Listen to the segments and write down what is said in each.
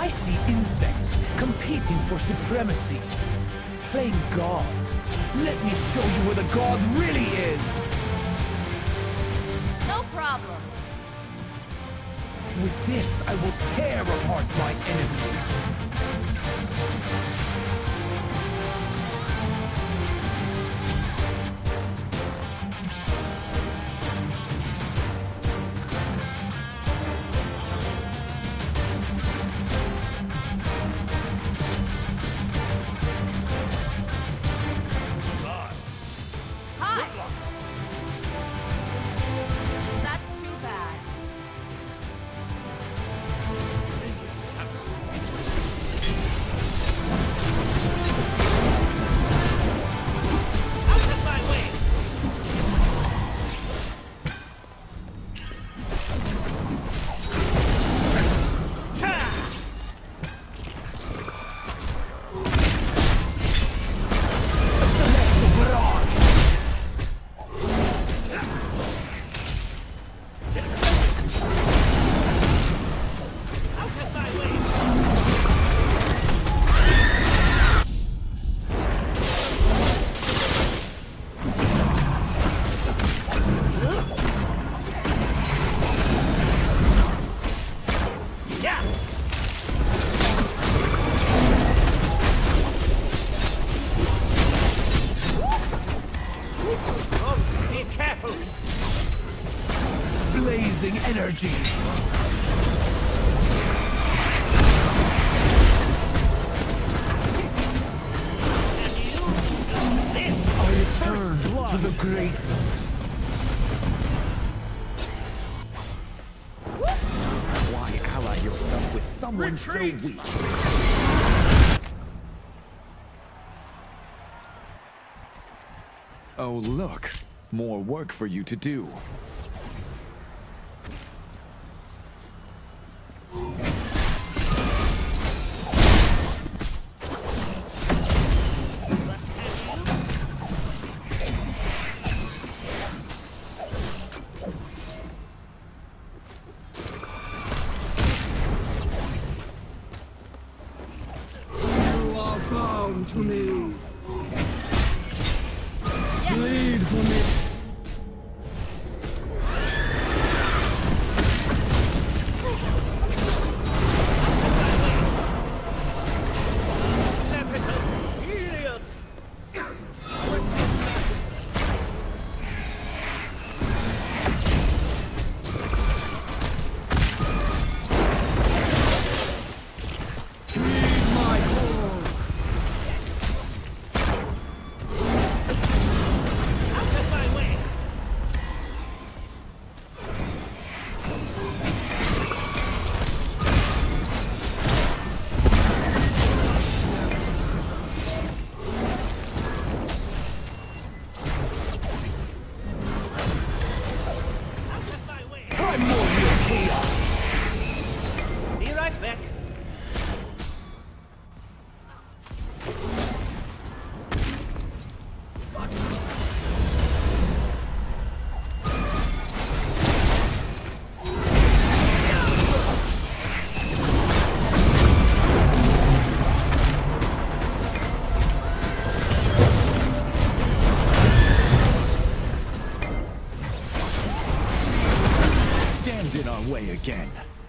I see insects competing for supremacy, playing God. Let me show you where the God really is! No problem. With this, I will tear apart my enemies. Blazing energy! I return to the great. Why ally yourself with someone so weak? Oh look, more work for you to do. To me. Yes. Bleed for me. In our way again.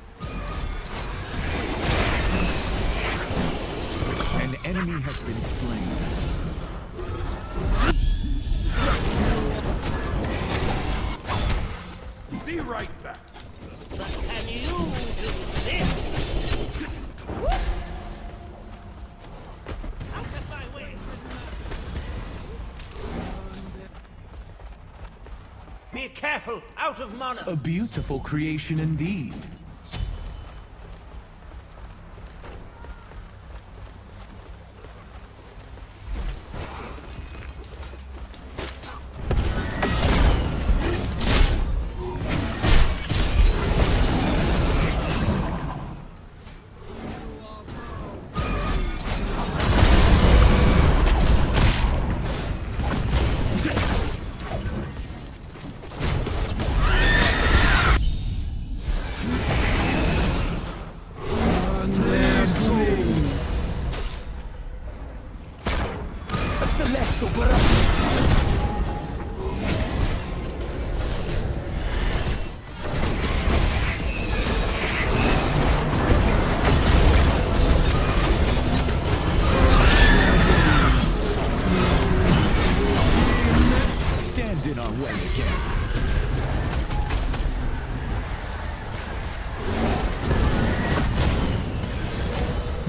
An enemy has been slain. Be right back. But can you do this? Out of my way. Be careful, out of mana. A beautiful creation indeed.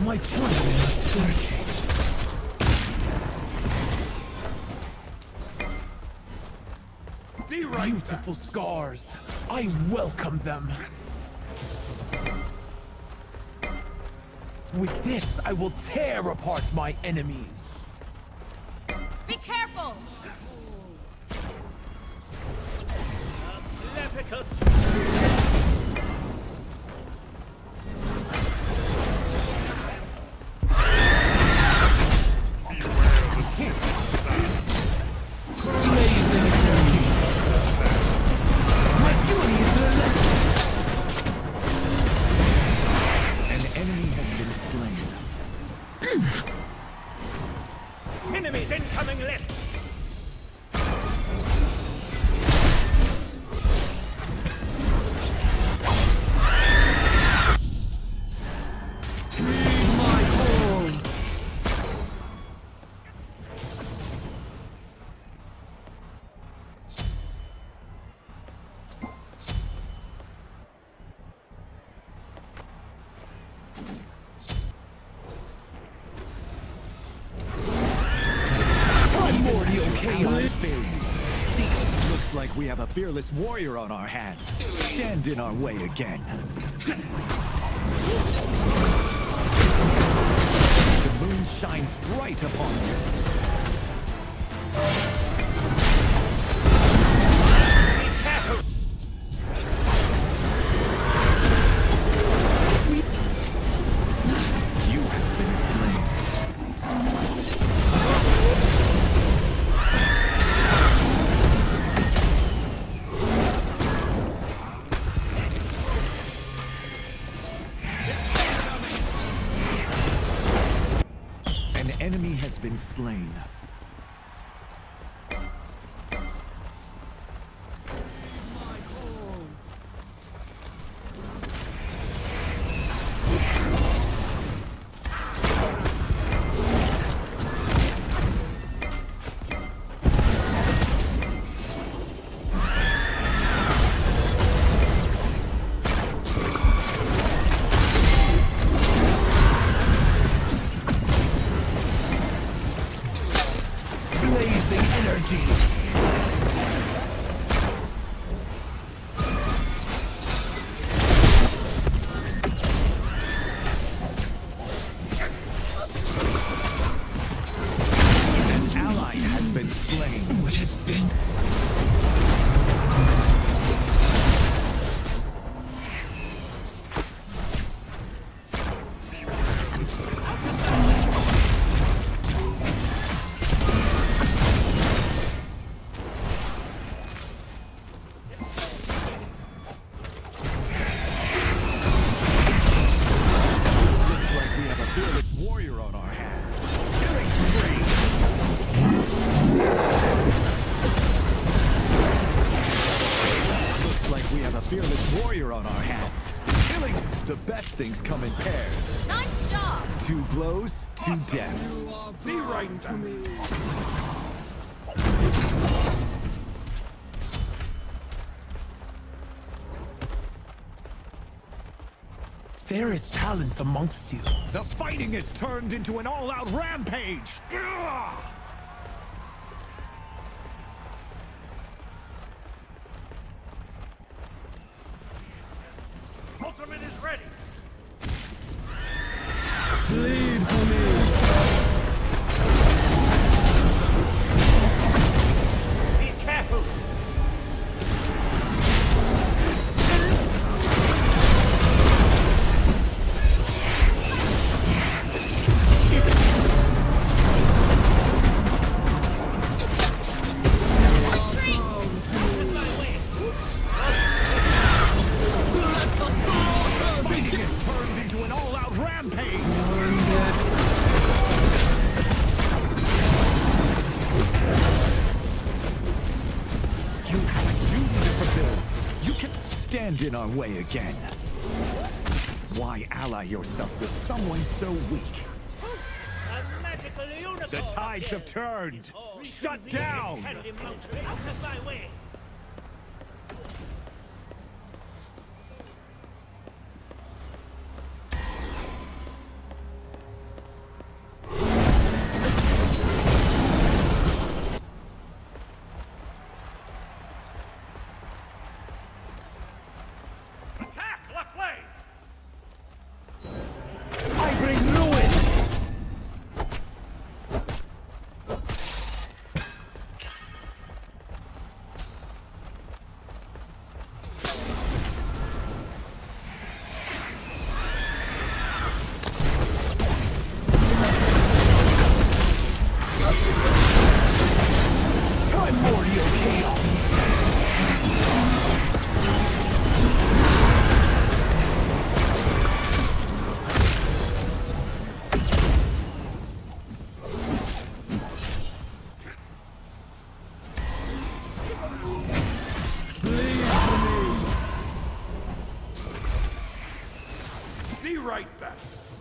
My children are searching. Be right Beautiful back. Scars. I welcome them. With this, I will tear apart my enemies. Be careful! Enemies incoming left! Looks like we have a fearless warrior on our hands. Stand in our way again. The moon shines bright upon you. Enemy has been slain. Fearless warrior on our hands. Killing the best things come in pairs. Nice job! 2 blows, 2 deaths. Be right to me. There is talent amongst you. The fighting is turned into an all-out rampage. Ultimate is ready! Bleed for me. Be careful! Stand in our way again. Why ally yourself with someone so weak? A magical unicorn! The tides have turned! Shut down! Out of my way! I bring ruin! Primordial chaos! Be right back.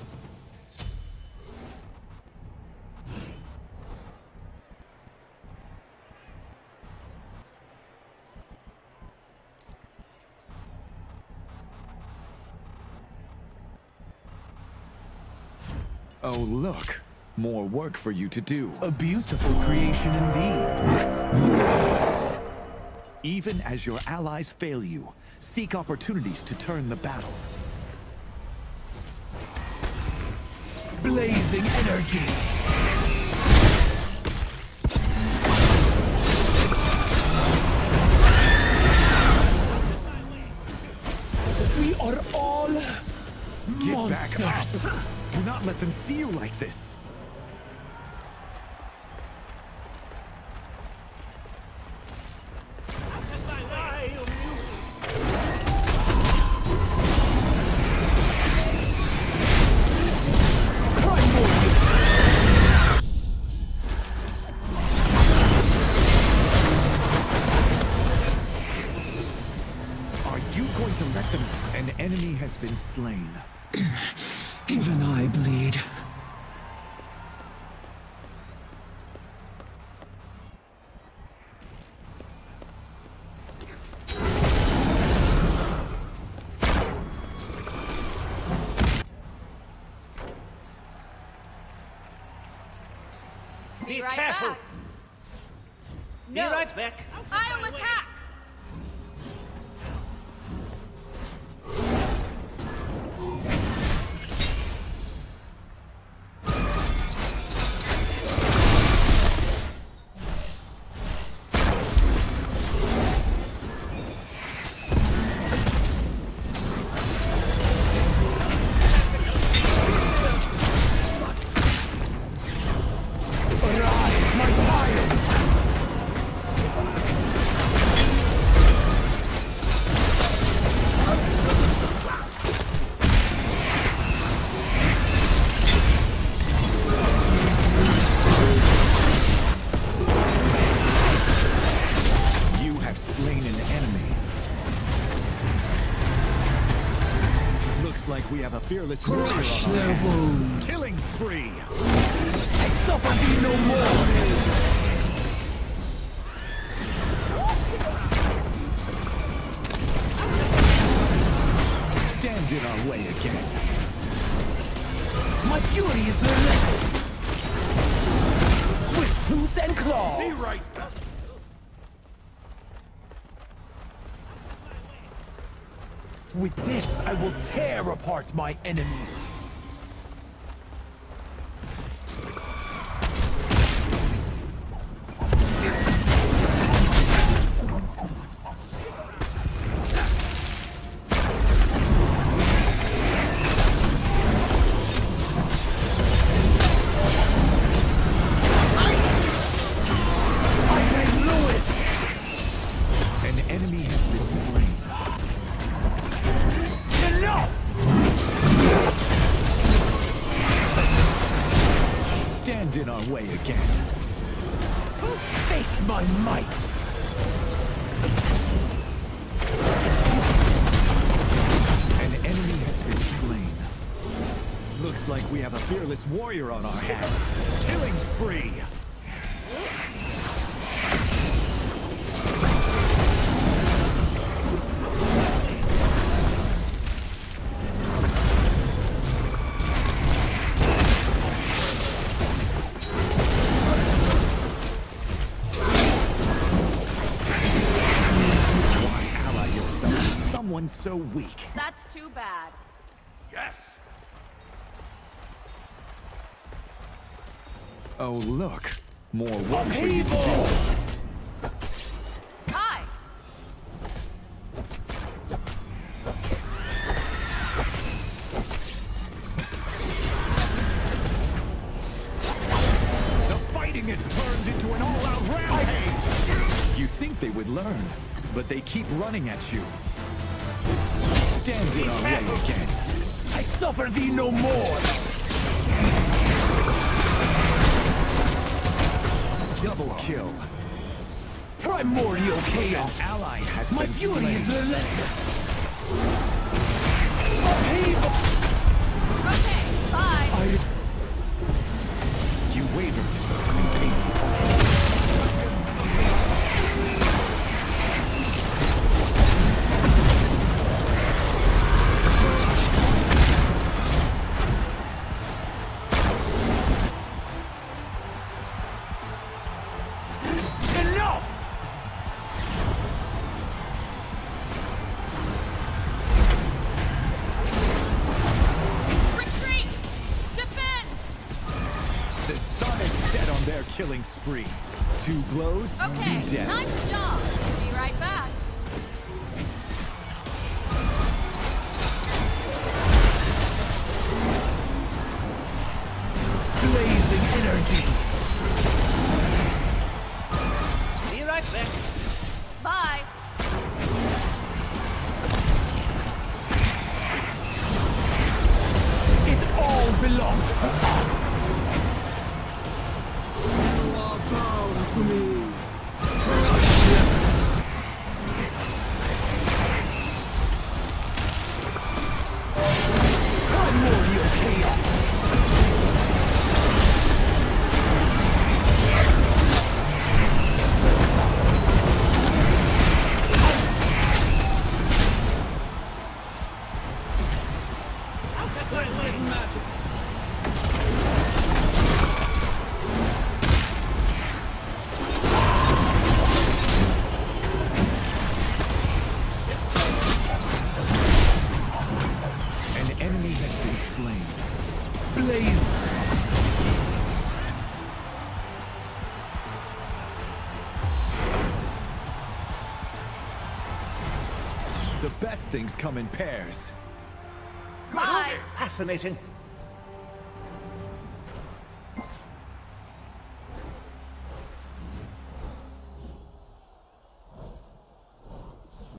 Oh, look. More work for you to do. A beautiful creation indeed. Even as your allies fail you, seek opportunities to turn the battle. Blazing energy! We are all Get monsters. back up! Do not let them see you like this. Are you going to let them? An enemy has been slain. Even I bleed. Be right careful. back. Be No. right back. I'll attack. Arise, my child! You have slain an enemy. Looks like we have a fearless warrior on Crush our their hands. wounds. Killing spree! I suffer thee no more! Stand in our way again. My fury is relentless! With tooth and claw! Be right back. With this, I will tear apart my enemies! I bring ruin! An enemy has been slain. Enough! Stand in our way again. Face my might! An enemy has been slain. Looks like we have a fearless warrior on our hands. Killing spree! Why ally yourself with someone so weak? That's too bad. Yes. Oh, look. More work for you to do. Upheaval! Hi. The fighting has turned into an all-out rampage! You'd think they would learn, but they keep running at you. Stand in our way again. I suffer thee no more! Double kill. Primordial chaos! An ally has My been fury slain. is relentless! Upheaval! Okay, bye. You wavered and paid the ultimate. Enough! Retreat! Defend! The sun is set on their killing spree. 2 blows, Okay, 2 deaths. nice job. Be right back. Blazing energy! Be right back. Bye. It all belongs to us! You are bound to me. Primordial chaos! An enemy has been slain. Blaze! The best things come in pairs. Bye. Fascinating.